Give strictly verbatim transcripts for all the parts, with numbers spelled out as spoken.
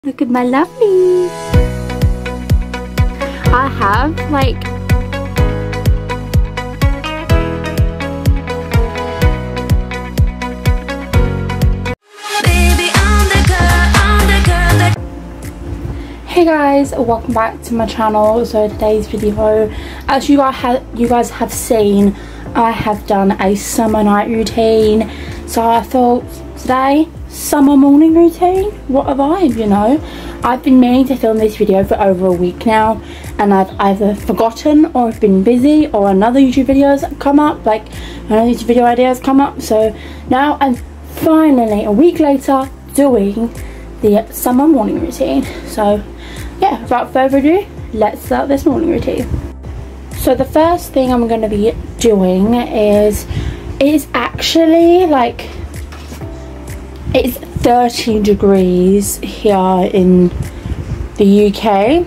Look at my lovely. I have like Baby, I'm the girl, I'm the girl that... Hey guys, welcome back to my channel. So today's video, as you guys have you guys have seen, I have done a summer night routine. So I thought today, summer morning routine, what a vibe, you know. I've been meaning to film this video for over a week now, and I've either forgotten or I've been busy, or another YouTube video has come up, like another YouTube video idea has come up. So now I'm finally a week later doing the summer morning routine. So yeah, without further ado, let's start this morning routine. So the first thing I'm going to be doing is is actually like it's thirty degrees here in the U K.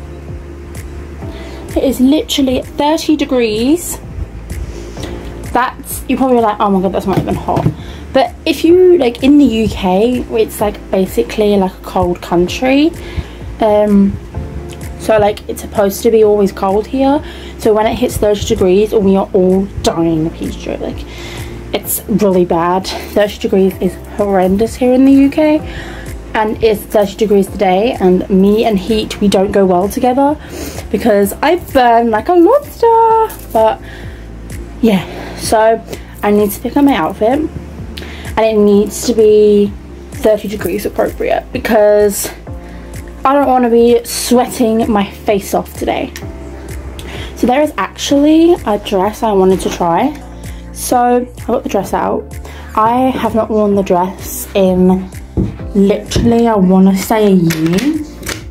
It is literally thirty degrees. That's, you're probably like, oh my god, that's not even hot. But if you, like, in the U K, it's like basically like a cold country. Um, so like it's supposed to be always cold here. So when it hits thirty degrees, we are all dying of heat stroke. Like, it's really bad. thirty degrees is horrendous here in the U K, and it's thirty degrees today, and me and heat, we don't go well together because I burn like a monster. But yeah, so I need to pick up my outfit, and it needs to be thirty degrees appropriate because I don't want to be sweating my face off today. So there is actually a dress I wanted to try. So I got the dress out. I have not worn the dress in literally, I want to say, a year.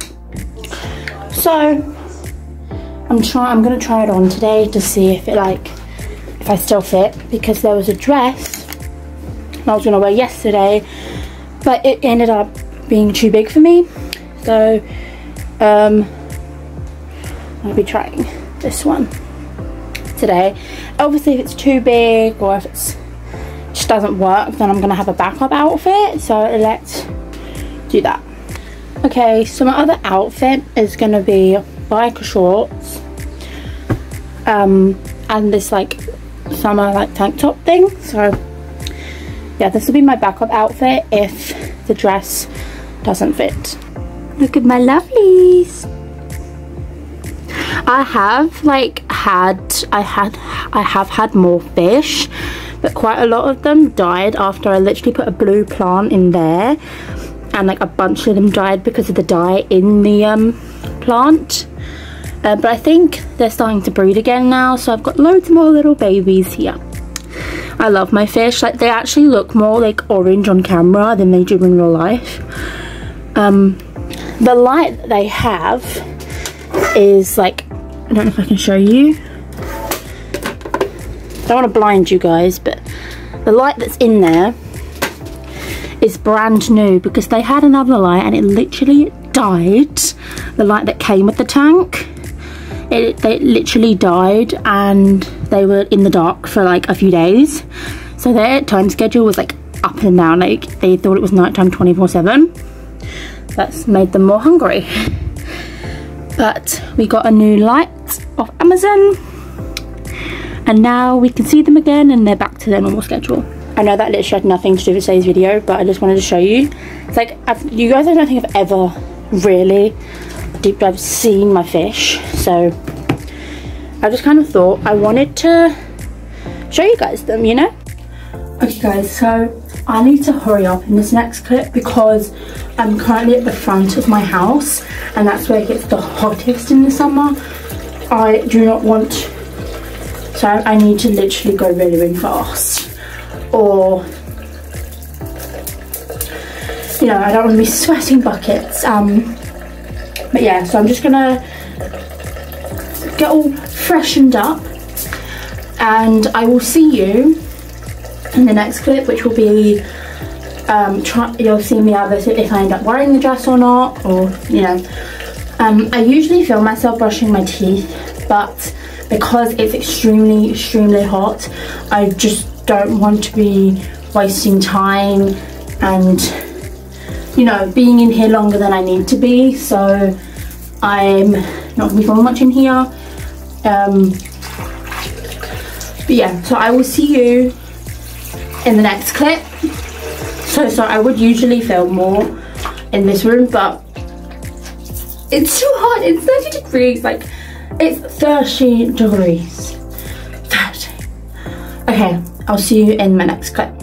So I'm trying. I'm gonna try it on today to see if it like if I still fit, because there was a dress I was gonna wear yesterday, but it ended up being too big for me. So um, I'll be trying this one today. Obviously, if it's too big or if it's just doesn't work, then I'm gonna have a backup outfit. So let's do that. Okay, so my other outfit is gonna be biker shorts um and this like summer like tank top thing. So yeah, this will be my backup outfit if the dress doesn't fit. Look at my lovelies. I have like had I had I have had more fish, but quite a lot of them died after I literally put a blue plant in there, and like a bunch of them died because of the dye in the um plant. Uh, but I think they're starting to breed again now, so I've got loads more little babies here. I love my fish. Like, they actually look more like orange on camera than they do in real life. Um, the light that they have is like, I don't know if I can show you. I don't want to blind you guys, but the light that's in there is brand new because they had another light and it literally died. The light that came with the tank, it they literally died, and they were in the dark for like a few days. So their time schedule was like up and down. Like, they thought it was nighttime twenty-four seven. That's made them more hungry. But we got a new light off Amazon, and now we can see them again and they're back to their normal schedule. I know that literally had nothing to do with today's video, but I just wanted to show you. It's like, I've, you guys, I don't think I've ever really deep dive seen my fish, so I just kind of thought I wanted to show you guys them, you know. Okay guys, so I need to hurry up in this next clip because I'm currently at the front of my house, and that's where it gets the hottest in the summer. I do not want, so I need to literally go really really fast, or you know, I don't want to be sweating buckets. Um but yeah, so I'm just gonna get all freshened up, and I will see you in the next clip, which will be um try you'll see me either if I end up wearing the dress or not, or you know. um I usually film myself brushing my teeth, but because it's extremely extremely hot, I just don't want to be wasting time and you know, being in here longer than I need to be, so I'm not going to be filming much in here. Um, but yeah, so I will see you in the next clip. So sorry, I would usually film more in this room, but it's too hot. It's thirty degrees, like it's thirty degrees. thirty. Okay, I'll see you in my next clip.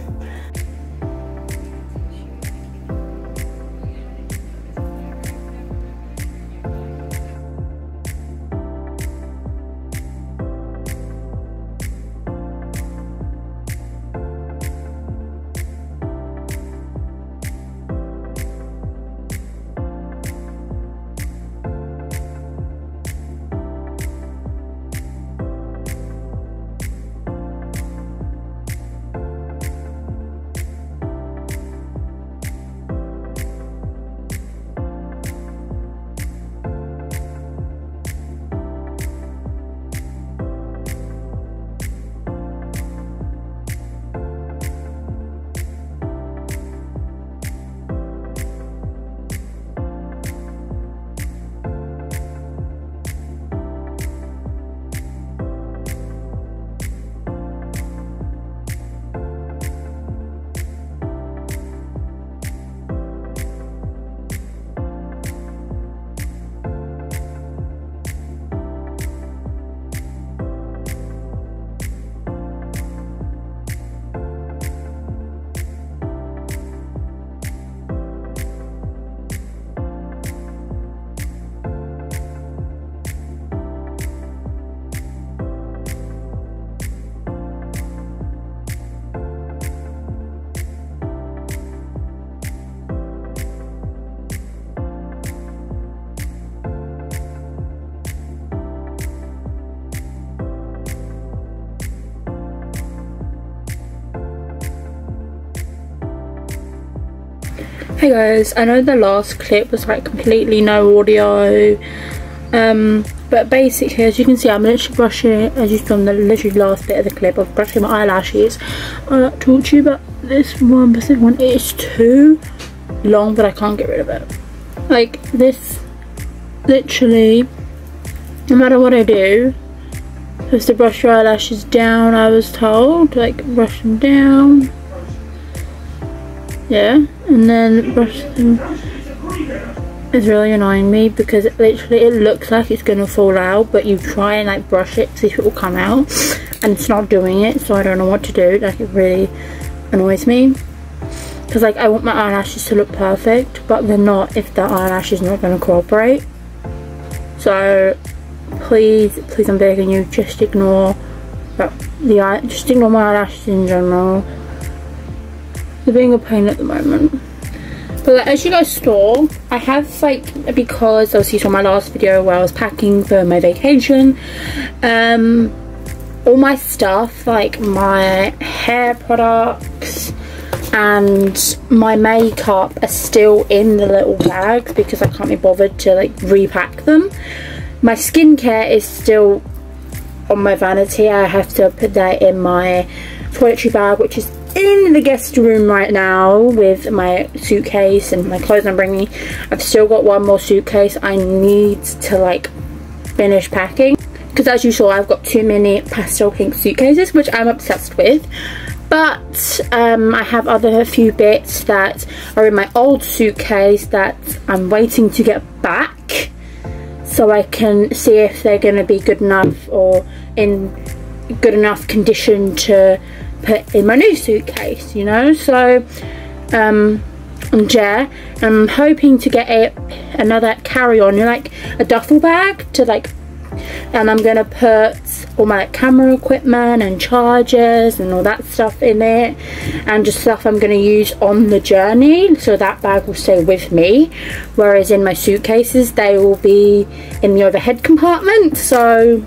Hey guys, I know the last clip was like completely no audio, um, but basically as you can see I'm literally brushing, as you saw in the literally last bit of the clip, of brushing my eyelashes. I talked to you about this one, but this one is too long, but I can't get rid of it. Like this, literally, no matter what I do, just to brush your eyelashes down, I was told, like brush them down. Yeah, and then brush them. It's really annoying me because it literally it looks like it's gonna fall out, but you try and like brush it to see if it will come out, and it's not doing it, so I don't know what to do. Like it really annoys me because like I want my eyelashes to look perfect, but they're not if the eyelash is not gonna cooperate. So please, please, I'm begging you, just ignore the eye, just ignore my eyelashes in general. They're being a pain at the moment. But like, as you guys saw, I have like, because obviously you saw my last video where I was packing for my vacation, um, all my stuff, like my hair products and my makeup are still in the little bags because I can't be bothered to like repack them. My skincare is still on my vanity. I have to put that in my toiletry bag, which is in the guest room right now with my suitcase and my clothes I'm bringing. I've still got one more suitcase I need to like finish packing because as you saw I've got too many pastel pink suitcases, which I'm obsessed with. But um, I have other few bits that are in my old suitcase that I'm waiting to get back so I can see if they're going to be good enough or in good enough condition to put in my new suitcase, you know. So um yeah, I'm hoping to get a another carry-on, you know, like a duffel bag to like, and I'm gonna put all my like, camera equipment and chargers and all that stuff in it, and just stuff I'm gonna use on the journey, so that bag will stay with me, whereas in my suitcases they will be in the overhead compartment. So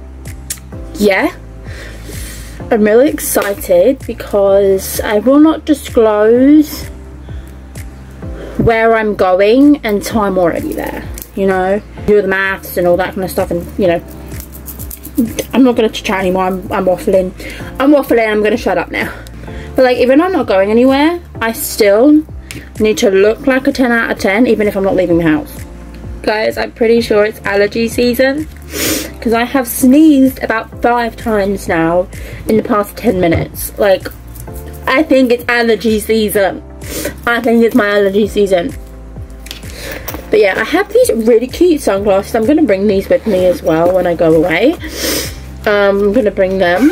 yeah, I'm really excited because I will not disclose where I'm going until I'm already there, you know, do the maths and all that kind of stuff, and you know, I'm not going to chat anymore. I'm, I'm waffling I'm waffling I'm going to shut up now. But like, even though I'm not going anywhere, I still need to look like a ten out of ten even if I'm not leaving the house. Guys, I'm pretty sure it's allergy season because I have sneezed about five times now in the past ten minutes. Like, I think it's allergy season. I think it's my allergy season. But yeah, I have these really cute sunglasses. I'm going to bring these with me as well when I go away. Um, I'm going to bring them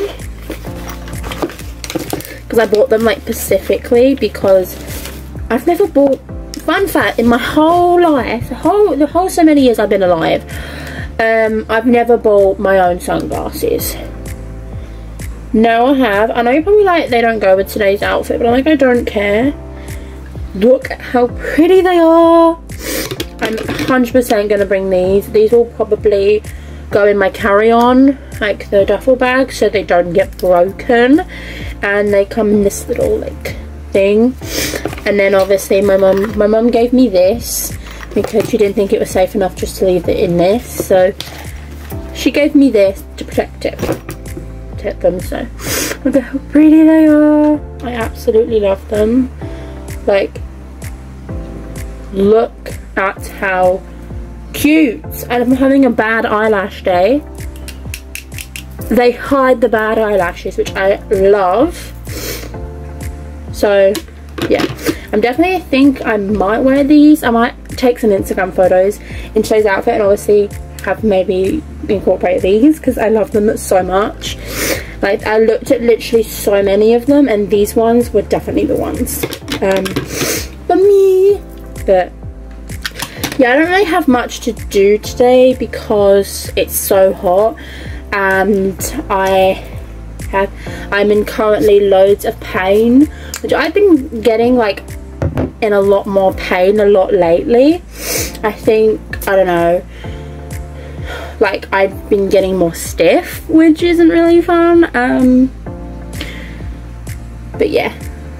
because I bought them like specifically because I've never bought, fun fact, in my whole life, the whole, the whole so many years I've been alive, um, I've never bought my own sunglasses. No, I have. I know you're probably like, they don't go with today's outfit, but I'm like, I don't care. Look at how pretty they are. I'm one hundred percent going to bring these. These will probably go in my carry-on, like the duffel bag, so they don't get broken. And they come in this little like thing. And then obviously my mum my mum gave me this because she didn't think it was safe enough just to leave it in this. So she gave me this to protect it. Protect them. So look at how pretty they are. I absolutely love them. Like, look at how cute. And I'm having a bad eyelash day. They hide the bad eyelashes, which I love. So yeah, I'm definitely, I think I might wear these. I might take some Instagram photos in today's outfit and obviously have maybe incorporate these because I love them so much. Like, I looked at literally so many of them and these ones were definitely the ones um, for me. But yeah, I don't really have much to do today because it's so hot and I have, I'm in currently loads of pain, which I've been getting like in a lot more pain a lot lately. I think, I don't know, like I've been getting more stiff, which isn't really fun. Um, but yeah.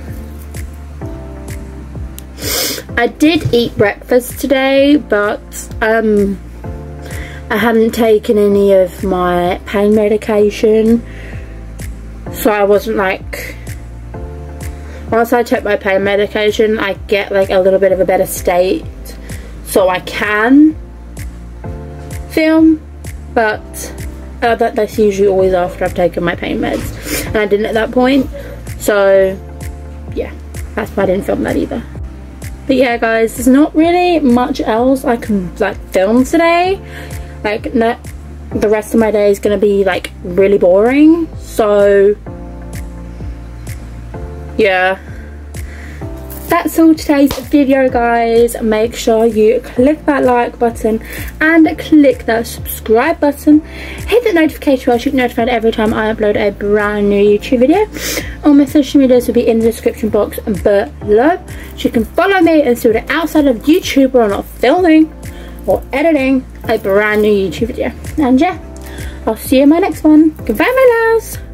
I did eat breakfast today, but um, I hadn't taken any of my pain medication, so I wasn't like, once I take my pain medication I get like a little bit of a better state so I can film, but uh, that, that's usually always after I've taken my pain meds and I didn't at that point, so yeah, that's why I didn't film that either. But yeah guys, there's not really much else I can like film today. Like, no, the rest of my day is gonna be like really boring, so yeah, that's all today's video guys. Make sure you click that like button and click that subscribe button, hit the notification bell so you get notified every time I upload a brand new YouTube video. All my social medias will be in the description box below, so you can follow me and see what outside of YouTube where I'm not filming or editing a brand new YouTube video. And yeah, I'll see you in my next one. Goodbye my loves.